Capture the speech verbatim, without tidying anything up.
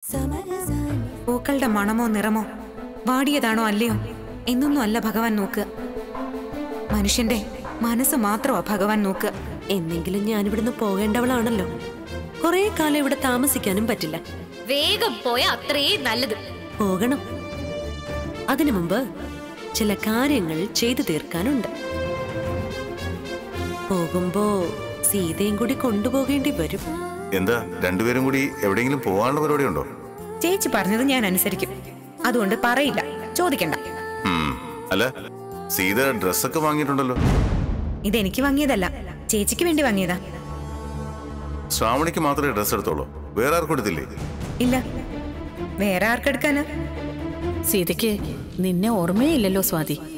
പൂക്കളുടെ മണമോ നിറമോ വാടിയതാണോ അല്ലയോ എന്നൊന്നും അല്ല ഭഗവാൻ നോക്കുക. മനുഷ്യന്റെ മനസ്സ് മാത്രമാ ഭഗവാൻ നോക്കുക. എന്നെങ്കിലും ഞാനിവിടുന്ന് പോകേണ്ടവളാണല്ലോ. കുറെ കാലം ഇവിടെ താമസിക്കാനും പറ്റില്ല. വേഗം പോയ അത്രയും നല്ലത്. പോകണം. അതിനു മുമ്പ് ചില കാര്യങ്ങൾ ചെയ്തു തീർക്കാനുണ്ട്. പോകുമ്പോ സീതയും കൂടി കൊണ്ടുപോകേണ്ടി വരും. എന്താ രണ്ടുപേരും കൂടി എവിടെയെങ്കിലും പോകാനുള്ള പരിപാടി ഉണ്ടോ? ചേച്ചി പറഞ്ഞത് ഞാൻ അനുസരിക്കും. അതുകൊണ്ട് പറയില്ല, ചോദിക്കണ്ട. അല്ല, സീത ഡ്രസ്സൊക്കെ വാങ്ങിയിട്ടുണ്ടല്ലോ. ഇതെനിക്ക് വാങ്ങിയതല്ല, ചേച്ചിക്ക് വേണ്ടി വാങ്ങിയതാ. ശ്രാവണിക്ക് മാത്രമേ ഡ്രസ് എടുത്തോളൂ, വേറെ ആർക്കും എടുത്തില്ലേ? ഇല്ല, വേറെ ആർക്കെടുക്കാനാ? സീതയ്ക്ക് നിന്നെ ഓർമ്മയില്ലല്ലോ സ്വാതി.